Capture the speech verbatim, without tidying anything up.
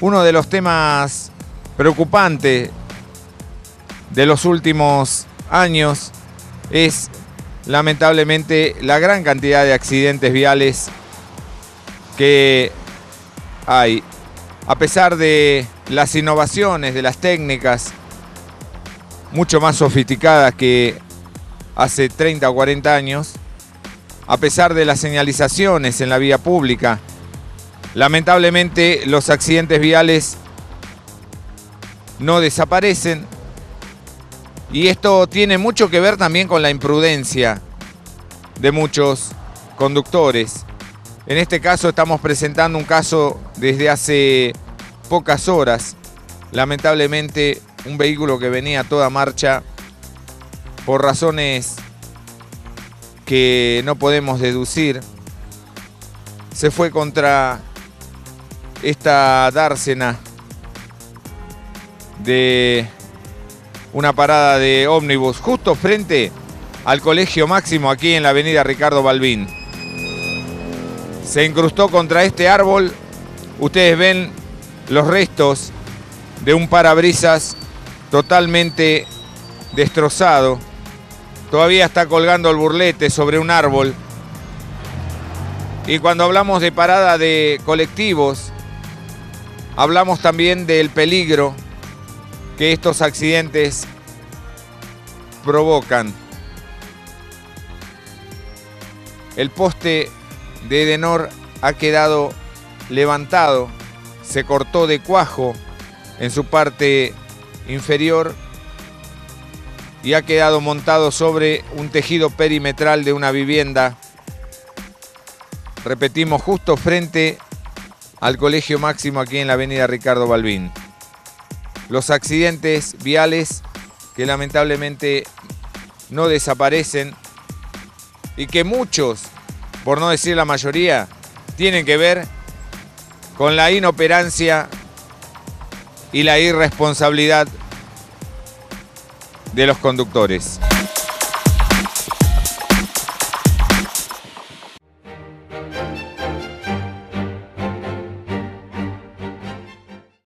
Uno de los temas preocupantes de los últimos años es lamentablemente la gran cantidad de accidentes viales que hay. A pesar de las innovaciones, de las técnicas mucho más sofisticadas que hace treinta o cuarenta años, a pesar de las señalizaciones en la vía pública, lamentablemente los accidentes viales no desaparecen, y esto tiene mucho que ver también con la imprudencia de muchos conductores. En este caso estamos presentando un caso desde hace pocas horas. Lamentablemente un vehículo que venía a toda marcha, por razones que no podemos deducir, se fue contra esta dársena de una parada de ómnibus justo frente al Colegio Máximo, aquí en la avenida Ricardo Balbín. Se incrustó contra este árbol. Ustedes ven los restos de un parabrisas totalmente destrozado. Todavía está colgando el burlete sobre un árbol. Y cuando hablamos de parada de colectivos, hablamos también del peligro que estos accidentes provocan. El poste de Edenor ha quedado levantado, se cortó de cuajo en su parte inferior y ha quedado montado sobre un tejido perimetral de una vivienda. Repetimos, justo frente al Colegio Máximo, aquí en la avenida Ricardo Balbín. Los accidentes viales que lamentablemente no desaparecen y que muchos, por no decir la mayoría, tienen que ver con la inoperancia y la irresponsabilidad de los conductores.